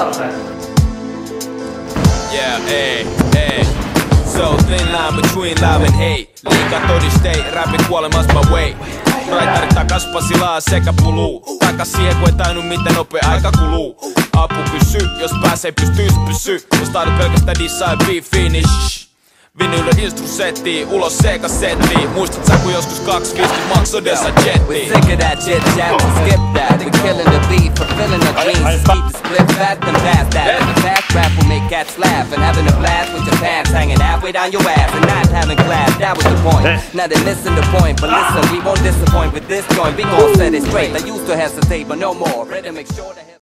Yeah, so thin line between love and hate. Liikaa todistei, räpin kuolemas my way. Raitarit takas Pasilaa sekä puluu. Takas siihen kun ei tainnut miten nopea aika kuluu. Apu kysy, jos pääsee pystyy pysy. Jos taidot pelkästään dissaa ja be finish. Vinylle instrusettiin, ulos C-kasettiin. Muistat sä kun joskus 250 maksodessa jettiin. We're sick of that shit, chat, skip that. We're killing the beat, fulfilling our dreams. Keep the split fast and past that. The fast rap will make cats laugh. And having a blast with your pants hanging halfway down your ass. And not having class, that was the point. Now they're missing the point, but listen, we won't disappoint with this joint. We gon' set it straight. I used to hesitate, but no more. Ready to make sure that